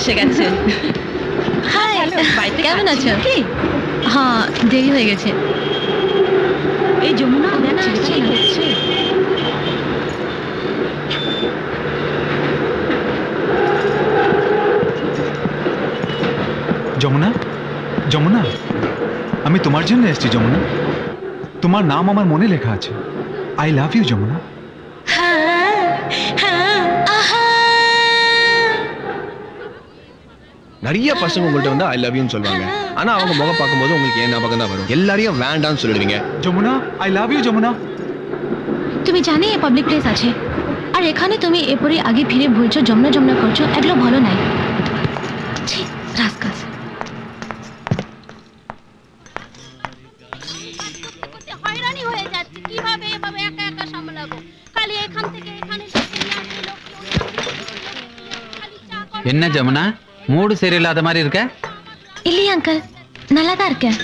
এসে গেছে। হাই, কেমন আছো? হ্যাঁ, দেরি হয়ে গেছে। এই যমুনা যমুনা, যমুনা, আমি তোমার জন্য এসেছি যমুনা। তোমার নাম আমার মনে লেখা আছে। I love you Jamuna. நிறைய பசங்க உங்கள்ட்ட வந்து ஐ லவ் யூன்னு சொல்லுவாங்க. ஆனா அவங்க முகம் பார்க்கும்போது உங்களுக்கு ஏன் ஞாபகம் தான் வரும்? எல்லாரையும் வேண்டாம்னு சொல்லிடுவீங்க. Jamuna, I love you Jamuna. তুমি জানি এই পাবলিক প্লেস আছে, আর এখানে তুমি এপরি আগে ফিরে ভুলছো, যমুনা যমুনা করছো, এগুলো ভালো নাই। রাস্কাস হয়রানি হয়ে যাচ্ছে, কিভাবে এভাবে একা একা সামলাবো? খালি এখান থেকে এখানে என்ன ஜமுனா, மூடு சரியில்லாத மாதிரி இருக்க? இல்லையா அங்கிள், நல்லா தான் இருக்கேன்.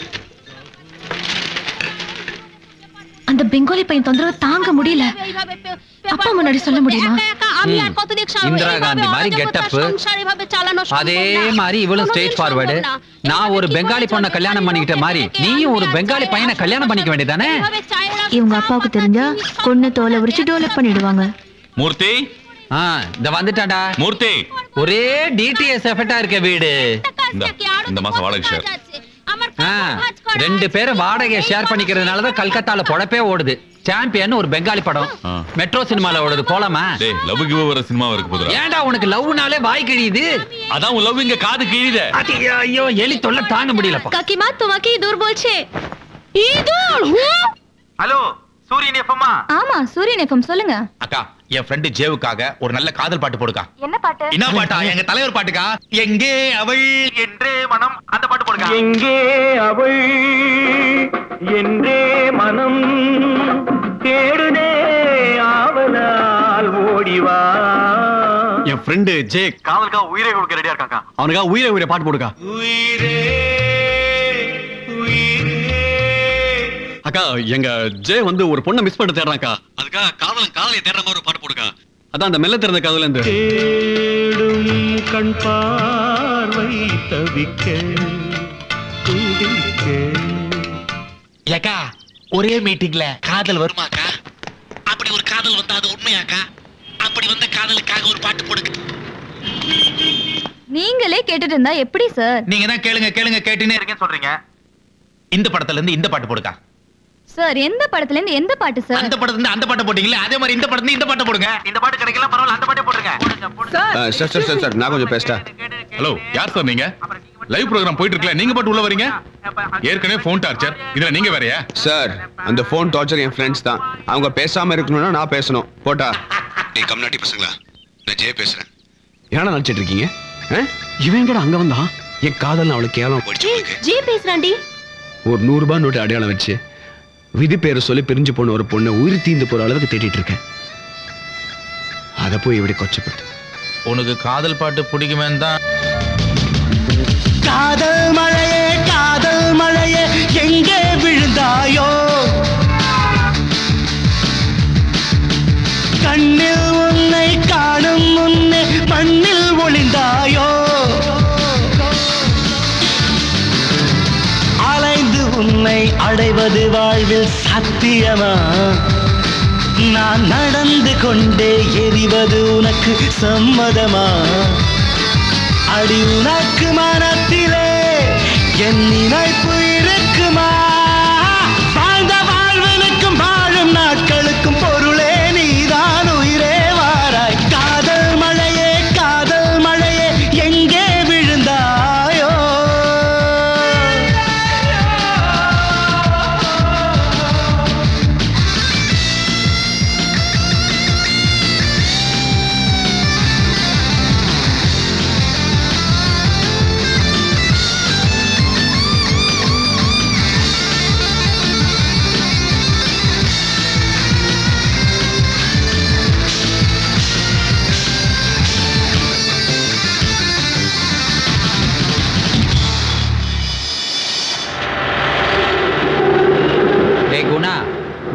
அந்த பெங்காலி பையன் தொந்தரவு தாங்க முடியல. அப்பா முன்னாடி சொல்ல முடியுமா? இந்திரா காந்தி மாதிரி கெட்டப், அதே மாதிரி இவளும் ஸ்ட்ரெயிட் ஃபார்வர்டு. நான் ஒரு பெங்காலி பொண்ணை கல்யாணம் பண்ணிக்கிட்ட மாதிரி நீயும் ஒரு பெங்காலி பையனை கல்யாணம் பண்ணிக்க வேண்டியதானே? இவங்க அப்பாவுக்கு தெரிஞ்சா கொன்னு தோலை உரிச்சு டோலட் பண்ணிடுவாங்க. மூர்த்தி, இந்த வந்துட்டாடா மூர்த்தி. ஒரே டிடிஎஸ் எஃபெக்டா இருக்க வீடு. இந்த மாசம் வாடகை ஷேர். ரெண்டு பேரும் வாடகையை ஷேர் பண்ணிக்கிறதுனாலதான் கல்கத்தால பொழப்பே ஓடுது. சாம்பியன் ஒரு பெங்காலி படம் மெட்ரோ சினிமால ஓடுது, போலாமா? டேய், லவ் கிவ் வர சினிமா இருக்கு போதுடா. ஏன்டா உனக்கு லவ்னாலே வாய் கிழியுது? அதான் உன் லவ் இங்க காது கிழியுதே. ஐயோ, எலி தொல்லை தாங்க முடியலப்பா. কাকিমা তোমাকে ইঁদুর বলছে। ইঁদুর? ஹலோ, சூரியன் எஃப்எம்மா? ஆமா, சூரியன் எஃப்எம், சொல்லுங்க. அக்கா, என் ஃப்ரெண்ட் ஜேவுக்காக ஒரு நல்ல காதல் பாட்டு போடுக்கா. என்ன பாட்டு? என்ன பாட்டா? எங்க தலைவர் பாட்டுக்கா. எங்கே அவள் என்றே மனம், அந்த பாட்டு போடுக்கா. எங்கே அவள் என்றே மனம் தேடுதே ஆவலால் ஓடிவா. என் ஃப்ரெண்டு ஜே காதலுக்காக உயிரை கொடுக்க ரெடியா இருக்காங்க. அவனுக்காக உயிரை உயிரை பாட்டு போடுக்கா. அக்கா, எங்க ஜே வந்து ஒரு பொண்ணை மிஸ் பண்ண தேடுறாக்கா. அதுக்காக காதலை தேடுற மாதிரி ஒரு பாட்டு போடுக்கா. அதான் அந்த மெல்ல திறந்த காதல இருந்து தேடும் கண் பார்வை தவிக்க துடிக்க. ஏக்கா, ஒரே மீட்டிங்ல காதல் வருமாக்கா? அப்படி ஒரு காதல் வந்தா அது உண்மையாக்கா? அப்படி வந்த காதலுக்காக ஒரு பாட்டு போடுங்க. நீங்களே கேட்டுட்டு இருந்தா எப்படி சார்? நீங்க தான் கேளுங்க கேளுங்க கேட்டுனே இருக்கேன்னு சொல்றீங்க. இந்த படத்துல இருந்து இந்த பாட்டு போடுக்கா. சார், எந்த படத்துல இருந்து எந்த பாட்டு சார்? அந்த படத்துல இருந்து அந்த பாட்டு போட்டீங்களே, அதே மாதிரி இந்த படத்துல இந்த பாட்டு போடுங்க. இந்த பாட்டு கிடைக்கல பரவாயில்ல, அந்த பாட்டே போடுங்க. சார் நான் கொஞ்சம் பேஸ்டா. ஹலோ, யார் சார் நீங்க? லைவ் ப்ரோகிராம் போயிட்டு இருக்கல, நீங்க பாட்டு உள்ள வரீங்க? ஏற்கனவே ஃபோன் டார்ச்சர், இதுல நீங்க வேறயா? சார், அந்த ஃபோன் டார்ச்சர் என் ஃப்ரெண்ட்ஸ் தான். அவங்க பேசாம இருக்கணும்னா நான் பேசணும். போட்டா நீ கம்னாட்டி பசங்களா, நான் ஜெய பேசுறேன். ஏன்னா நினைச்சிட்டு இருக்கீங்க? இவன் கூட அங்க வந்தான். என் காதல் அவளுக்கு கேவலம் போயிடுச்சு. ஜெய பேசுறாண்டி. ஒரு 100 ரூபாய் நோட்டு அடையாளம் வச்சு விதி பேரை சொல்லி பிரிஞ்சு போன ஒரு பொண்ணை உயிர் தீந்து போற அளவுக்கு தேடிட்டு இருக்கேன். அதை போய் இப்படி கொச்சப்படுத்து. உனக்கு காதல் பாட்டு பிடிக்குமே தான். காதல் மழையே எங்கே விழுந்தாயோ? கண்ணில் உன்னை காணும் முன்னே மண்ணில் ஒளிந்தாயோ? அலைந்து உன்னை அடைவது வாழ்வில் சத்தியமா? நான் நடந்து கொண்டே எரிவது உனக்கு சம்மதமா? அடி உனக்கு மனத்திலே என் நினைப்பு இருக்குமா? வாழ்ந்த வாழ்வனுக்கும் வாழும் நாட்களுக்கும் பொருளே நீதான் உயிரே வாராய். காதல் மழையே எங்கே விழுந்தாயோ?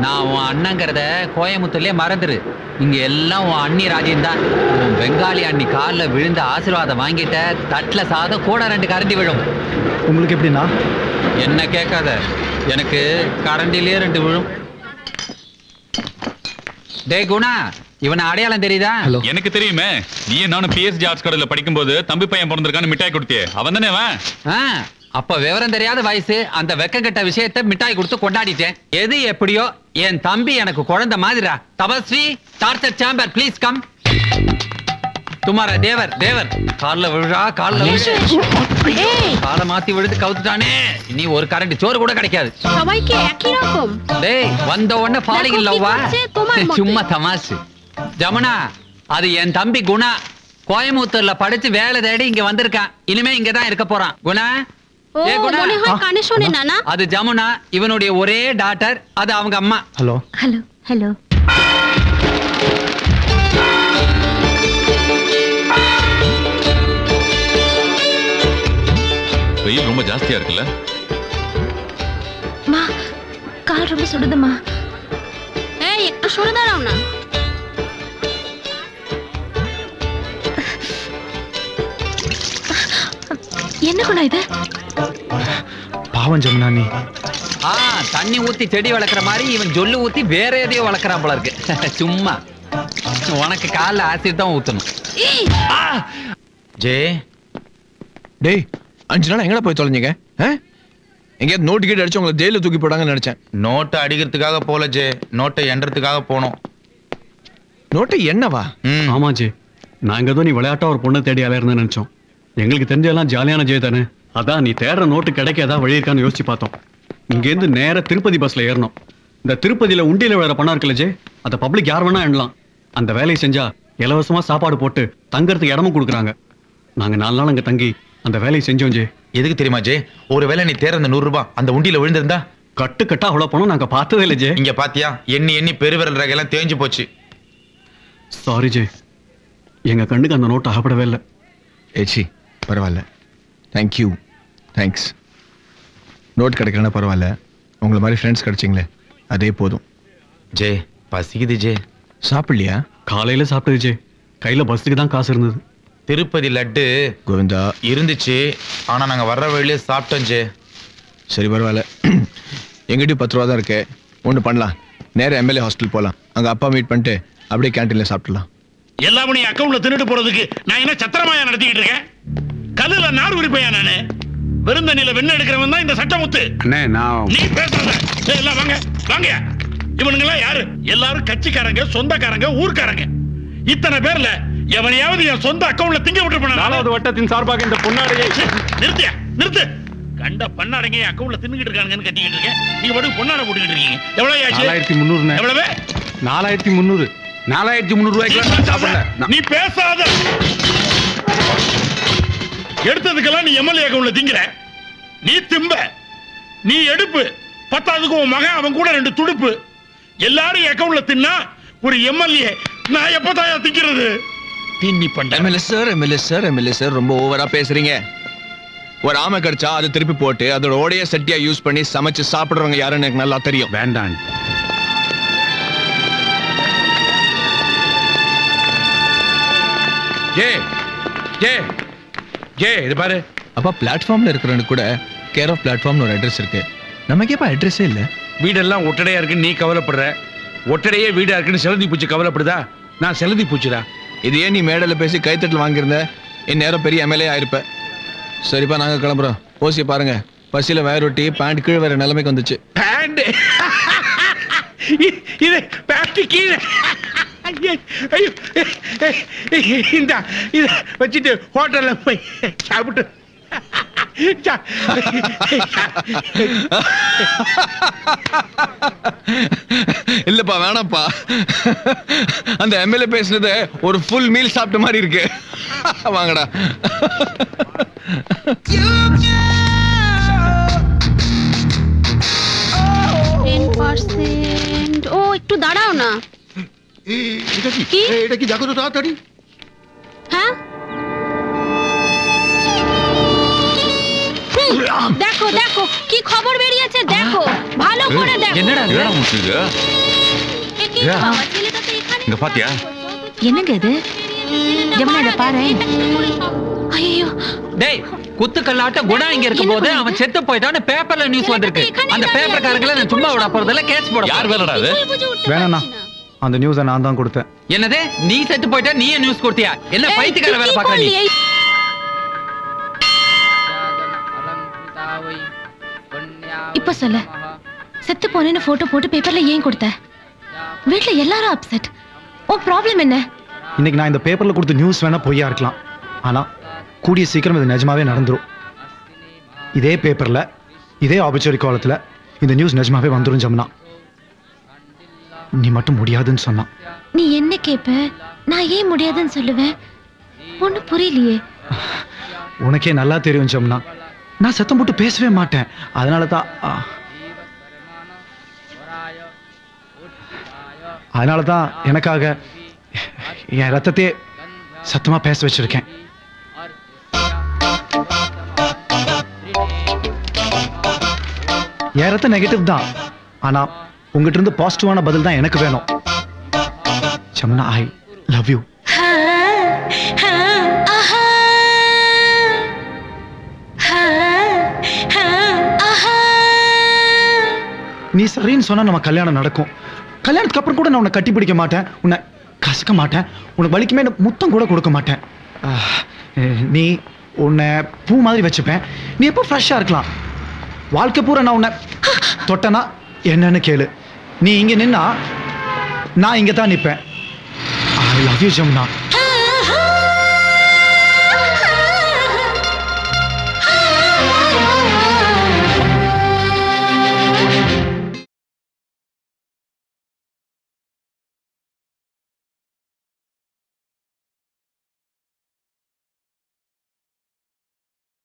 நான் உன் அண்ணங்கிறத கோயம்புத்தூர்லயே மறந்துரு. இங்க எல்லாம் உன் அண்ணி ராஜ்யம் தான். உன் பெங்காலி அண்ணி காலில் விழுந்த ஆசீர்வாதம் வாங்கிட்ட தட்டுல சாதம் கூட 2 கரண்டி விழும். உங்களுக்கு எப்படின்னா? என்ன கேட்காத, எனக்கு கரண்டிலேயே 2 விழும். டே குணா, இவனை அடையாளம் தெரியுதா? எனக்கு தெரியுமே. நீ நானும் பிஎஸ்ஜி ஆர்ட்ஸ் காலேஜ்ல படிக்கும்போது தம்பி பையன் பிறந்திருக்கான்னு மிட்டாய் கொடுத்தியே, அவன் தானே அவன்? அப்ப விவரம் தெரியாத வயசு, அந்த வெக்கங்கட்ட விஷயத்தை மிட்டாய் கொடுத்து கொண்டாடிட்டேன். எது எப்படியோ என் தம்பி எனக்கு குழந்தை மாதிரிடா. Tapasvi, torture chamber, please come. துமாரா தேவர் தேவர். கால்ல விழுறா, கால்ல காலை மாத்தி விழுது கவுத்துட்டானே. நீ ஒரு கரண்ட் சோறு கூட கிடைக்காது. டேய், வந்த உடனே ஃபாலிங் லவ்வா? சும்மா தமாசு. ஜமுனா, அது என் தம்பி குணா. கோயம்புத்தூர்ல படிச்சு வேலை தேடி இங்க வந்திருக்கான். இனிமே இங்கதான் இருக்க போறான். குணா, அது ஜமுனா, இவனுடைய ஒரே டாட்டர். அது அவங்க அம்மா. Hello hello hello. வெயில் ரொம்ப ஜாஸ்தியா இருக்குல்ல? மா, கால் ரொம்ப சுடுதுமா. ஏய், একটু সরে দাঁড়াও না. என்ன குணா இது? பாவம் ஜமுனா நீ. தண்ணி ஊத்தி செடி வளர்க்குற மாதிரி இவன் ஜொல்லு ஊத்தி வேற எதையோ வளர்க்குறான் போல இருக்கு. சும்மா உனக்கு காலில் ஆசிட் தான் ஊத்தணும். ஜே, டேய், 5 நாள் எங்கடா போய் தொலைஞ்சிங்க? எங்கேயாவது நோட்டு கேட்டு அடிச்சு உங்களை ஜெயில தூக்கி போடாங்கன்னு நினைச்சேன். நோட்டை அடிக்கிறதுக்காக போல ஜே, நோட்டை எண்றதுக்காக போனோம். நோட்டை என்னவா? ஆமா ஜே, நாங்க தான் நீ விளையாட்டா ஒரு பொண்ணை தேடி அலையிருந்தேன்னு நினைச்சோம். எங்களுக்கு தெரிஞ்செல்லாம் ஜாலியான ஜே தானே. அதான் நீ தேடுற நோட்டு கிடைக்க ஏதாவது வழி இருக்கான்னு யோசிச்சு பார்த்தோம். இங்கேருந்து நேர திருப்பதி பஸ்ல ஏறணும். இந்த திருப்பதியில உண்டியில வேற பணம் இருக்குல்ல ஜே, அதை பப்ளிக் யார் வேணா எண்ணலாம். அந்த வேலையை செஞ்சா இலவசமா சாப்பாடு போட்டு தங்கறதுக்கு இடமும் கொடுக்குறாங்க. நாங்க 4 நாள் அங்க தங்கி அந்த வேலையை செஞ்சோம் ஜே. எதுக்கு தெரியுமா ஜே? ஒருவேளை நீ தேர்ற அந்த 100 ரூபாய் அந்த உண்டியில விழுந்திருந்தா கட்டு கட்டா அவ்வளவு பணம் நாங்க பார்த்ததே இல்லை ஜே. இங்க பாத்தியா, எண்ணி எண்ணி பெருவிரல் ரகையெல்லாம் தேஞ்சு போச்சு. சாரி ஜே, எங்க கண்ணுக்கு அந்த நோட்டு அகப்படவே இல்லை. ஏச்சி, பரவாயில்ல. Thank you, thanks. நோட் கிடைக்கலன்னா பரவாயில்ல, உங்களை மாதிரி ஃப்ரெண்ட்ஸ் கிடைச்சிங்களே அதே போதும். ஜே, பசிக்குது ஜே. சாப்பிடலையா? காலையில சாப்பிட்டது ஜே, கையில பஸ்ஸுக்கு தான் காசு இருந்தது. திருப்பதி லட்டு கோவிந்தா இருந்துச்சு, ஆனா நாங்க வர்ற வழியிலே சாப்பிட்டோம் ஜே. சரி, பரவாயில்ல. எங்கிட்டயும் 10 ரூபா தான் இருக்கு. ஒன்று பண்ணலாம், நேரம் எம்எல்ஏ ஹாஸ்டல் போகலாம். அங்கே அப்பா மீட் பண்ணிட்டு அப்படியே கேன்டீனில் சாப்பிடலாம். எல்லாமே நீ அக்கௌண்ட்ல தின்னுட்டு போறதுக்கு நான் என்ன சத்திரமாயா நடத்திக்கிட்டு இருக்கேன்? கல்லுல நார் உரிப்பையா நானு? வெறுந்தண்ணில வெண்ணெய் எடுக்கிறவன் தான் இந்த சட்டமுத்து. நீ பேசாத. எல்லாம் வாங்க வாங்க. இவனுங்க எல்லாம் யாரு? எல்லாரும் கட்சிக்காரங்க, சொந்தக்காரங்க, ஊர்க்காரங்க. இத்தனை பேர்ல எவனையாவது என் சொந்த அக்கௌண்ட்ல திங்க விட்டு போன 4வது வட்டத்தின் சார்பாக இந்த பொன்னாடையை நிறுத்தியா நிறுத்து. கண்ட பண்ணாடைங்க அக்கௌண்ட்ல தின்னுகிட்டு இருக்காங்கன்னு கட்டிக்கிட்டு இருக்கேன். நீங்க பாட்டுக்கு பொன்னாடை போட்டுக்கிட்டு இருக்கீங்க. எவ்வளவு ஆச்சு? 4300. எவ்வளவு? 4300. 4300 ரூபாய்க்கு சாப்பிடல. நீ பேசாத. எடுத்ததுக்கெல்லாம் நீ எம்எல்ஏ அக்கௌண்ட்ல திங்கிற. நீ திம்ப, நீ எடுப்பு. 10ஆவதுக்கு உன் மகன், அவன் கூட 2 துடுப்பு. எல்லாரும் அக்கௌண்ட்ல தின்னா ஒரு எம்எல்ஏ நான் எப்பதாயா திங்கிறது? தின்னி பண்ண. எம்எல்ஏ சார் ரொம்ப ஓவரா பேசுறீங்க. ஒரு ஆமை கடிச்சா அதை திருப்பி போட்டு அதோட ஓடைய சட்டியா யூஸ் பண்ணி சமைச்சு சாப்பிடுறவங்க யாருன்னு எனக்கு நல்லா தெரியும். வேண்டாம். ஜே ஜே ஜே, இது பாரு. அப்பா, பிளாட்ஃபார்ம்ல இருக்கிறவனுக்கு கூட கேர் ஆஃப் பிளாட்ஃபார்ம்னு ஒரு அட்ரஸ் இருக்கு. நமக்கு எப்ப அட்ரஸே இல்ல. வீடெல்லாம் ஒட்டடையா இருக்குன்னு நீ கவலைப்படுற. ஒட்டடையே வீடா இருக்குன்னு செலந்தி பூச்சி கவலைப்படுதா? நான் செலந்தி பூச்சிடா. இது ஏன் நீ மேடல பேசி கைத்தட்டல் வாங்கியிருந்த இந்நேரம் பெரிய எம்எல்ஏ ஆயிருப்ப. சரிப்பா, நாங்க கிளம்புறோம். ஓசிய பாருங்க, பசியில வயரொட்டி பேண்ட் கீழே வேற நிலைமைக்கு வந்துச்சு. பேண்ட் இது பேண்ட் கீழே. ஐயோ, இந்த இத வச்சுட்டு ஹோட்டல்ல போய் சாப்பிட்டு. இல்லப்பா, வேணாப்பா. அந்த எம்எல்ஏ பேசுனது ஒரு ஃபுல் மீல் சாப்பிட்ட மாதிரி இருக்கு. வாங்கடா. ও একটু দাঁড়াও না। এটা কি দেখো তো তাড়াতাড়ি। হ্যাঁ, দেখো দেখো কি খবর বেরিয়েছে, দেখো ভালো করে দেখো। என்னடா মুশকিল? இங்க பாத்தியா? என்னங்க இது? ஜமுனா இத பாரு. ஐயோ டேய், குத்துக்கல்லாட்ட குணா இங்க இருக்கும்போது அவன் செத்து போயிட்டான்னு பேப்பர்ல நியூஸ் வந்திருக்கு. அந்த பேப்பர்காரங்கள நான் சும்மா விட போறதில்ல, கேஸ் போட. யார் வேலடா அது? வேணாண்ணா, அந்த நியூஸை நான் தான் கொடுத்தேன். என்னது? நீ செத்து போயிட்டா நீயே நியூஸ் கொடுத்தியா? என்ன பைத்தியக்கார வேலை பார்க்கற நீ? இப்ப சொல்லு, செத்து போனேன்னு போட்டோ போட்டு பேப்பர்ல ஏன் கொடுத்த? வீட்ல எல்லாரும் அப்செட். உன் ப்ராப்ளம் என்ன? இன்னைக்கு நான் இந்த பேப்பர்ல கொடுத்த நியூஸ் வேணா பொய்யா இருக்கலாம், ஆனா கூடிய சீக்கிரம் இது நிஜமாவே நடந்துரும். இதே பேப்பர்ல இதே ஆபர்ச்சுனிட்டி காலத்துல இந்த நியூஸ் நிஜமாவே வந்துரும் ஜமுனா. நீ மட்டும் முடியாதுன்னு சொன்னா. நீ என்ன கேப்ப? நான் ஏன் முடியாதுன்னு சொல்லுவேன்? ஒண்ணு புரியலையே. உனக்கே நல்லா தெரியும் ஜமுனா, நான் சத்தம் போட்டு பேசவே மாட்டேன். அதனாலதான் எனக்காக என் ரத்தத்தையே சத்தமா பேச வச்சிருக்கேன். என் ரத்தம் நெகட்டிவ் தான், ஆனா உங்ககிட்ட இருந்து பாசிட்டிவான பதில் தான் எனக்கு வேணும். Jamuna, I love you. நீ சரின்னு சொன்னா நம்ம கல்யாணம் நடக்கும். கல்யாணத்துக்கு அப்புறம் கூட நான் உன்னை கட்டி பிடிக்க மாட்டேன், உன்னை கசக்க மாட்டேன், உனக்கு வலிக்குமே முத்தம் கூட கொடுக்க மாட்டேன். நீ உன்னை பூ மாதிரி வச்சுப்பேன். நீ எப்போ ஃப்ரெஷ்ஷாக இருக்கலாம். வாழ்க்கை பூரா நான் உன்னை தொட்டனா என்னன்னு கேளு. நீ இங்கே நின்னா நான் இங்கே தான் நிற்பேன். I love you Jamuna.